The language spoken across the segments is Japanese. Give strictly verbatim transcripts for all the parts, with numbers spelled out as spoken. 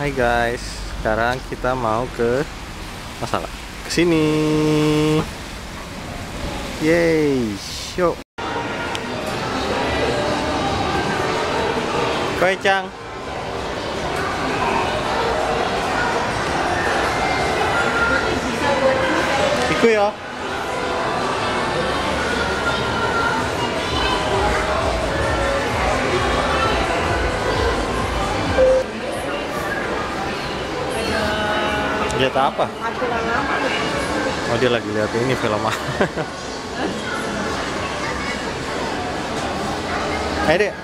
Hai guys, sekarang kita mau ke masalah kesini. Yeay, yuk. Koi Chang. Iku ya. Lihat apa? Oh, dia lagi lihat ini film apa? Ayo deh.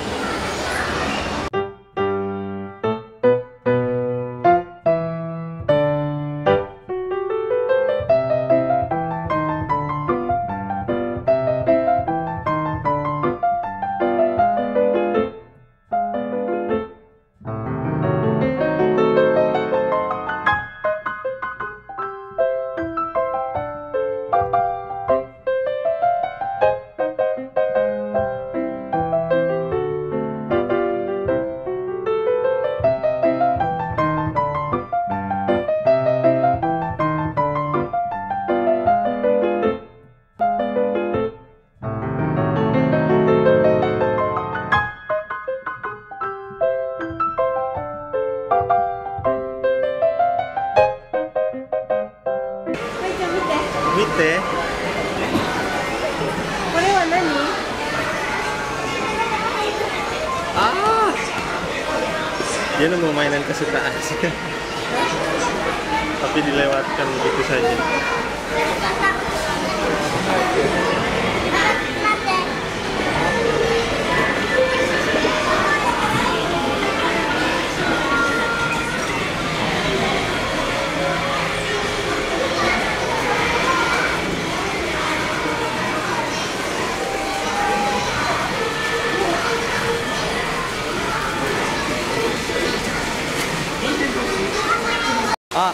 Mite. Ah, dia nemu mainan kesukaan sih, tapi dilewatkan begitu saja. Ah.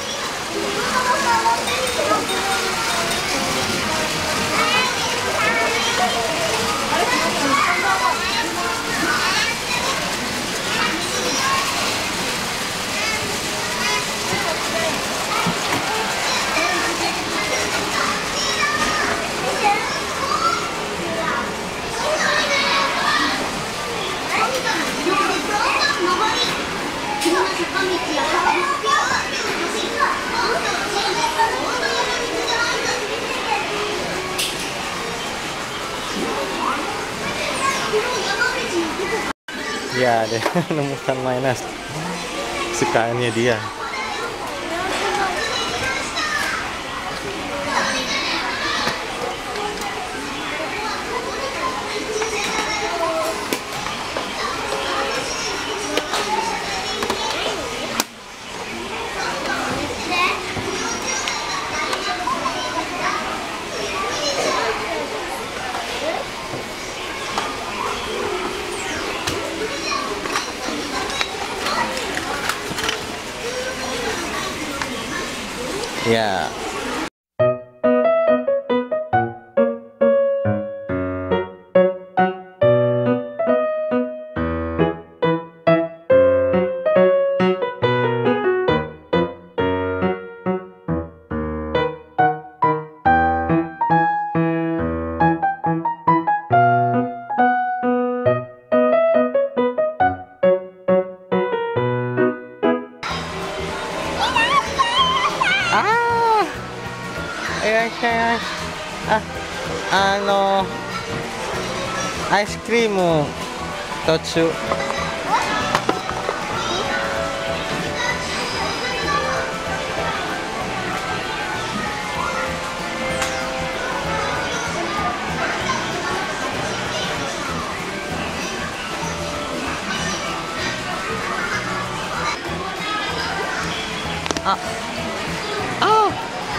Ya, dia menemukan mainan kesukaannya dia. Ya. Ah, ano, ice cream Totsu. Ah. Ah.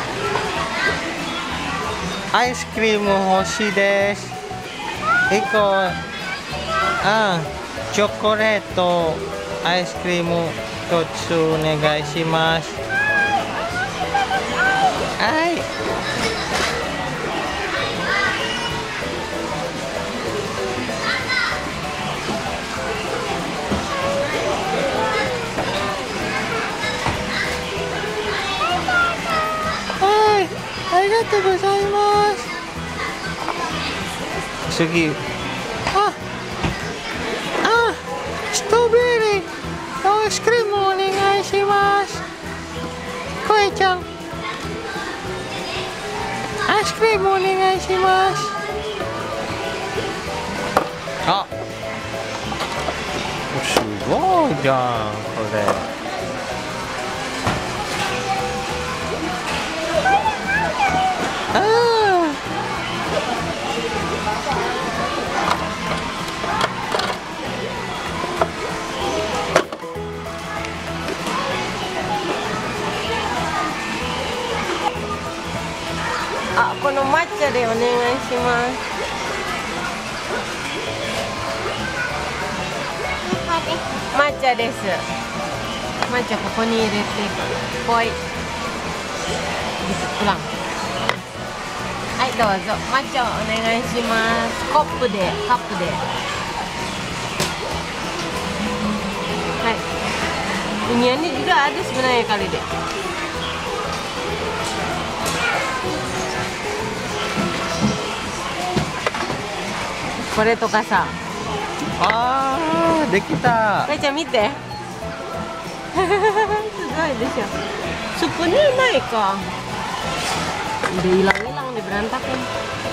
アイスクリーム欲しいです。いっこ、あ、チョコレート、アイスクリームひとつお願いします。はい。 ありがとうございます。次、ああストロベリーアイスクリームお願いします。こえちゃん、アイスクリームお願いします。あ、すごいじゃんこれ。ああ、この抹茶でお願いします。抹茶です。抹茶ここに入れてぽい。プラン。はい、どうぞ抹茶お願いします。コップでカップで。はい。Iniannya juga ada sebenarnya kali deh.これとかさ。 あー、できた。 かいちゃん見て。すごいでしょ。スプーンないか。Udah hilang-hilang, udah berantakan.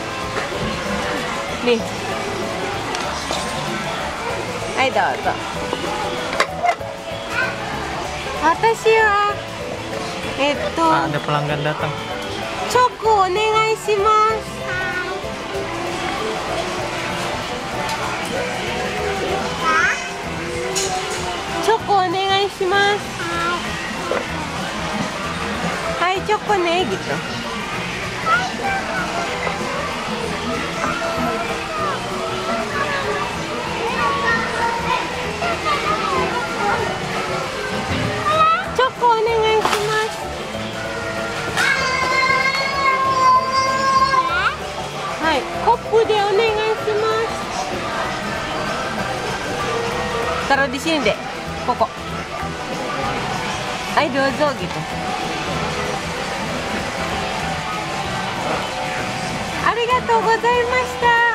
Nih. Hai, dozo. 私はえっと Ah, ada pelanggan datang. チョコお願いします。チョコお願いします。はい、チョコね、gitu. Chokoお願いします。はい、コップでお願いします。Taruh di sini deh, pokok. Ayo dozo gitu. ありがとうございました。